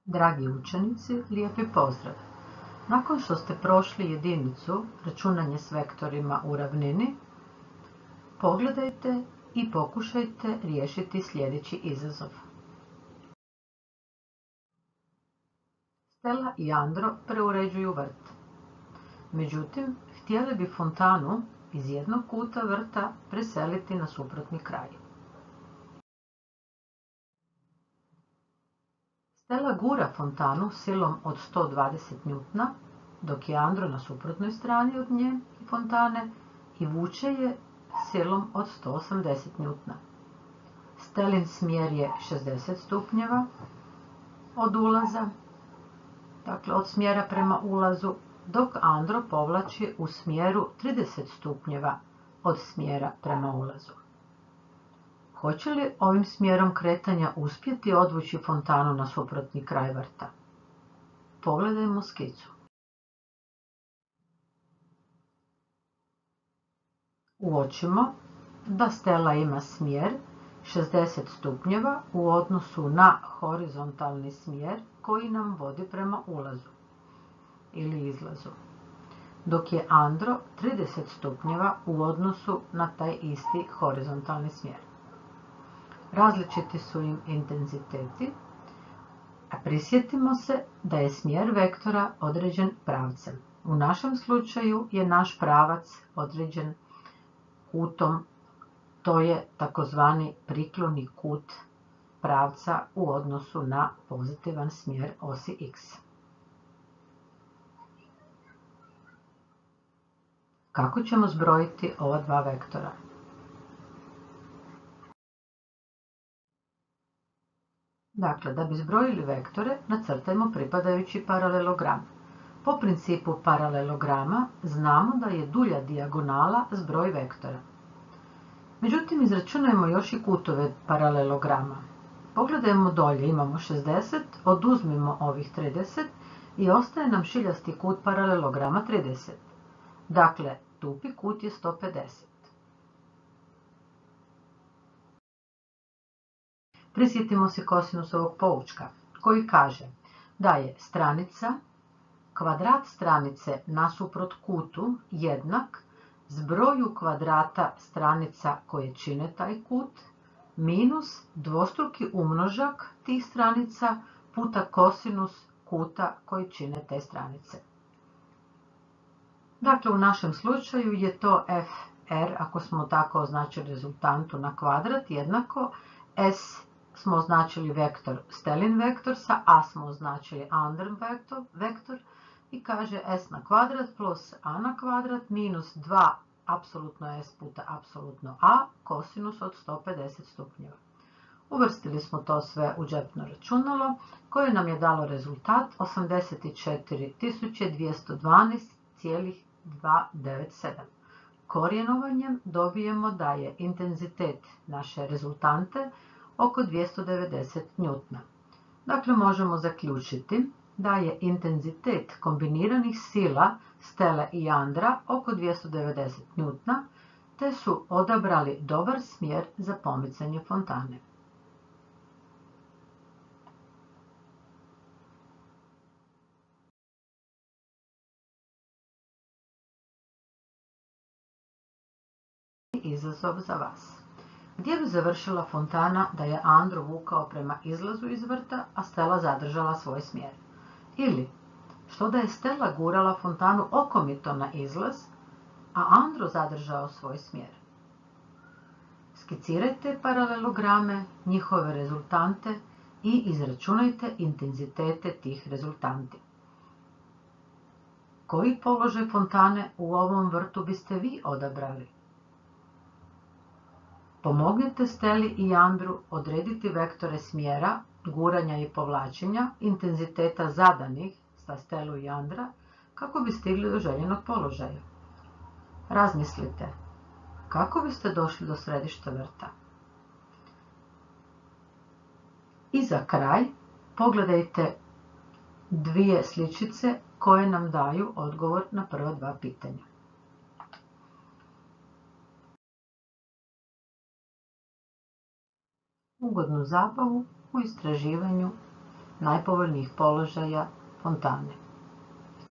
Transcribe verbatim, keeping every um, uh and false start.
Dragi učenici, lijepi pozdrav! Nakon što ste prošli jedinicu računanje s vektorima u ravnini, pogledajte i pokušajte riješiti sljedeći izazov. Stella i Andro preuređuju vrt. Međutim, htjeli bi fontanu iz jednog kuta vrta preseliti na suprotni kraj. Stella gura fontanu silom od sto dvadeset njutona, dok je Andro na suprotnoj strani od nje i fontane i vuče je silom od sto osamdeset njutona. Stellin smjer je šezdeset stupnjeva od ulaza, dakle od smjera prema ulazu, dok Andro povlači u smjeru trideset stupnjeva od smjera prema ulazu. Hoće li ovim smjerom kretanja uspjeti odvući fontanu na suprotni kraj vrta? Pogledajmo skicu. Uočimo da Stella ima smjer šezdeset stupnjeva u odnosu na horizontalni smjer koji nam vodi prema ulazu ili izlazu, dok je Andro trideset stupnjeva u odnosu na taj isti horizontalni smjer. Različiti su im intenziteti, a prisjetimo se da je smjer vektora određen pravcem. U našem slučaju je naš pravac određen kutom, to je takozvani prikloni kut pravca u odnosu na pozitivan smjer osi x. Kako ćemo zbrojiti ova dva vektora? Dakle, da bi zbrojili vektore, nacrtajmo pripadajući paralelogram. Po principu paralelograma znamo da je dulja dijagonala zbroj vektora. Međutim, izračunajmo još i kutove paralelograma. Pogledajmo dolje, imamo šezdeset, oduzmimo ovih trideset i ostaje nam šiljasti kut paralelograma trideset. Dakle, tupi kut je sto pedeset. Prisjetimo se kosinusovog poučka, koji kaže da je stranica, kvadrat stranice nasuprot kutu jednak zbroju kvadrata stranica koje čine taj kut minus dvostruki umnožak tih stranica puta kosinus kuta koji čine te stranice. Dakle, u našem slučaju je to f r, ako smo tako označili rezultantu na kvadrat, jednako s smo označili vektor Stellin vektor, sa a smo označili Andro vektor, vektor i kaže s na kvadrat plus a na kvadrat minus dva apsolutno s puta apsolutno a kosinus od sto pedeset stupnjeva. Uvrstili smo to sve u džepno računalo koje nam je dalo rezultat osamdeset četiri tisuće dvjesto dvanaest zarez dvjesto devedeset sedam. Korijenovanjem dobijemo da je intenzitet naše rezultante oko dvjesto devedeset njutona. Dakle, možemo zaključiti da je intenzitet kombiniranih sila Stelle i Andra oko dvjesto devedeset njutona, te su odabrali dobar smjer za pomicanje fontane. Izazov za vas. Gdje bi završila fontana da je Andro vukao prema izlazu iz vrta, a Stella zadržala svoj smjer? Ili, što da je Stella gurala fontanu okomito na izlaz, a Andro zadržao svoj smjer? Skicirajte paralelograme, njihove rezultante i izračunajte intenzitete tih rezultanti. Koji položaj fontane u ovom vrtu biste vi odabrali? Pomognite Stelli i Andru odrediti vektore smjera, guranja i povlačenja, intenziteta zadanih za Stellu i Andra, kako bi stigli do željenog položaja. Razmislite, kako biste došli do središta vrta? I za kraj, pogledajte dvije sličice koje nam daju odgovor na prva dva pitanja. Ugodnu zabavu u istraživanju najpovoljnijih položaja fontane.